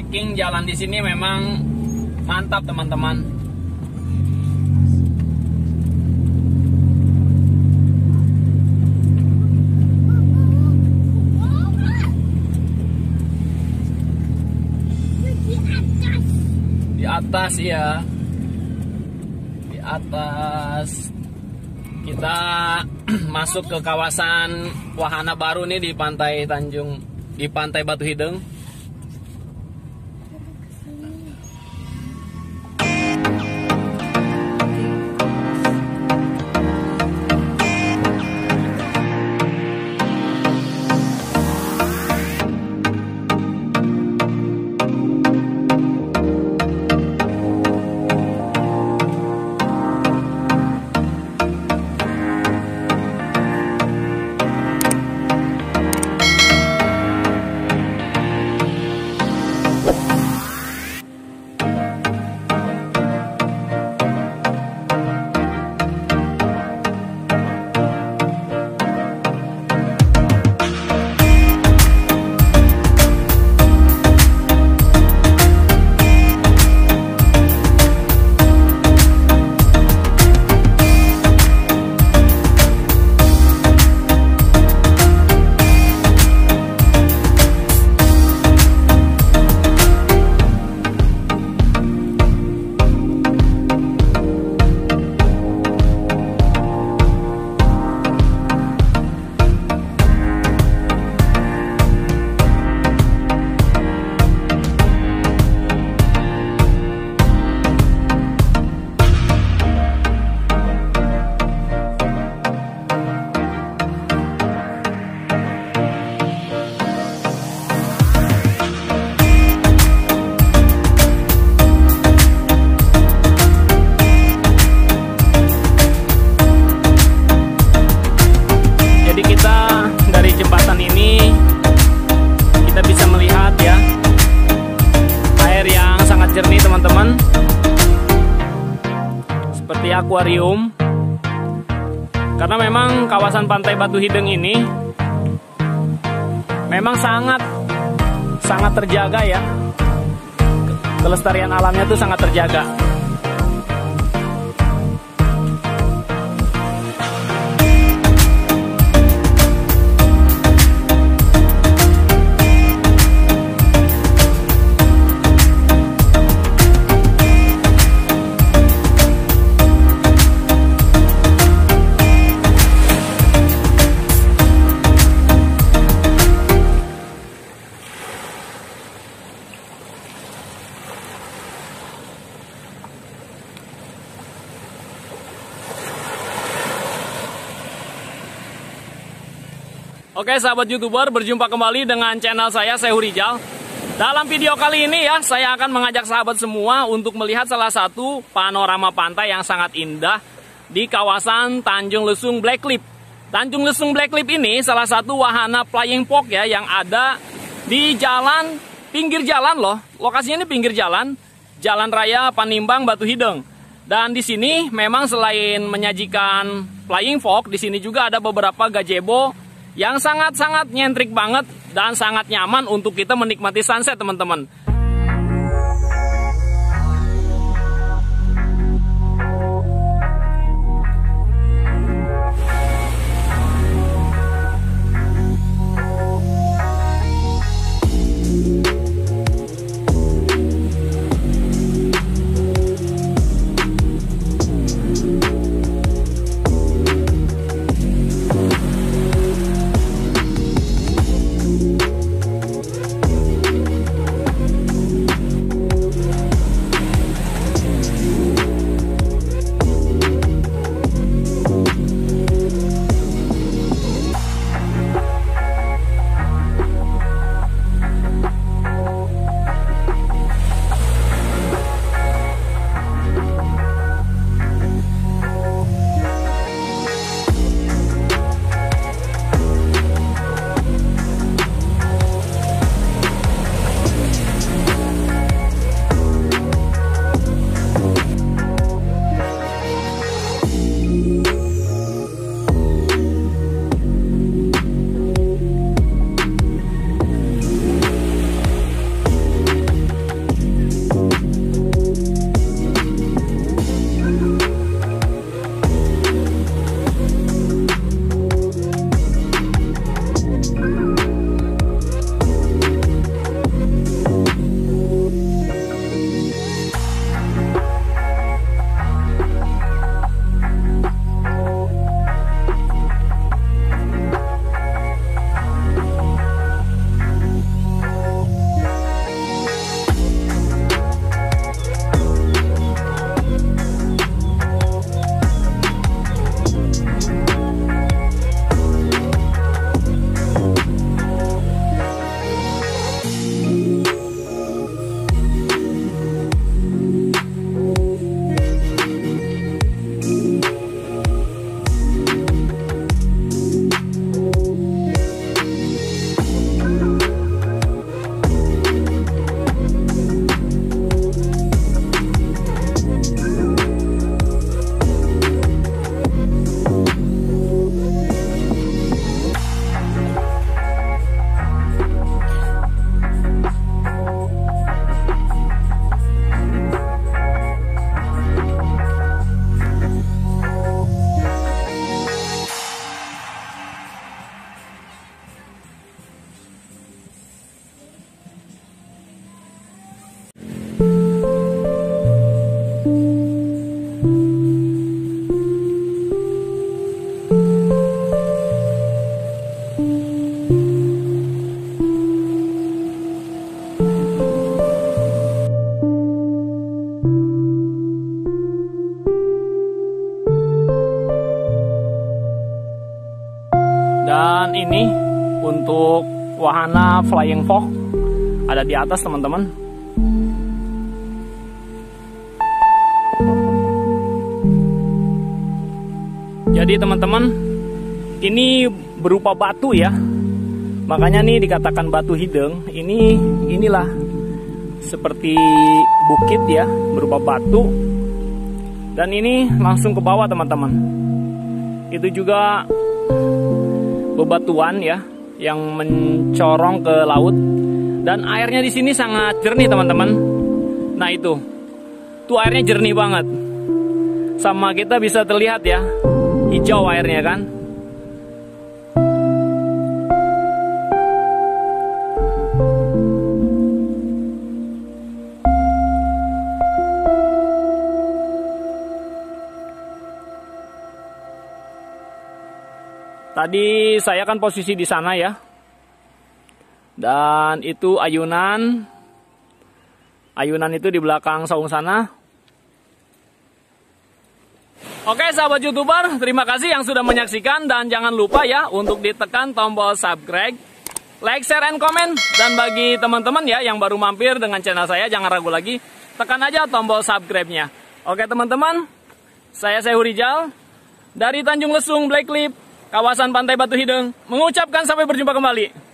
saking jalan di sini memang mantap teman-teman. Di atas ya, di atas kita masuk ke kawasan wahana baru nih di Pantai Tanjung, di Pantai Batu Hideng. Seperti akuarium, karena memang kawasan Pantai Batu Hideng ini memang sangat terjaga ya, kelestarian alamnya tuh sangat terjaga. Oke sahabat YouTuber, berjumpa kembali dengan channel saya Rijal. Dalam video kali ini ya, saya akan mengajak sahabat semua untuk melihat salah satu panorama pantai yang sangat indah di kawasan Tanjung Lesung Blacklip. Tanjung Lesung Blacklip ini salah satu wahana flying fox ya yang ada di jalan, pinggir jalan loh. Lokasinya ini pinggir jalan, Jalan Raya Panimbang Batu Hideng. Dan di sini memang selain menyajikan flying fox, di sini juga ada beberapa gazebo yang sangat-sangat nyentrik banget dan sangat nyaman untuk kita menikmati sunset teman-teman. Dan ini untuk wahana flying fox ada di atas teman-teman. Jadi teman-teman, ini berupa batu ya. Makanya nih dikatakan batu hideng. Inilah seperti bukit ya, berupa batu. Dan ini langsung ke bawah teman-teman. Itu juga bebatuan ya yang mencorong ke laut. Dan airnya di sini sangat jernih teman-teman. Nah itu airnya jernih banget. Sama kita bisa terlihat ya, hijau airnya kan. Tadi saya kan posisi di sana ya. Dan itu ayunan. Ayunan itu di belakang saung sana. Oke sahabat YouTuber, terima kasih yang sudah menyaksikan. Dan jangan lupa ya untuk ditekan tombol subscribe, like, share, and comment. Dan bagi teman-teman ya yang baru mampir dengan channel saya, jangan ragu lagi, tekan aja tombol subscribe-nya. Oke teman-teman, saya Sehu Rijal dari Tanjung Lesung, Black Cliff, kawasan Pantai Batu Hideng, mengucapkan sampai berjumpa kembali.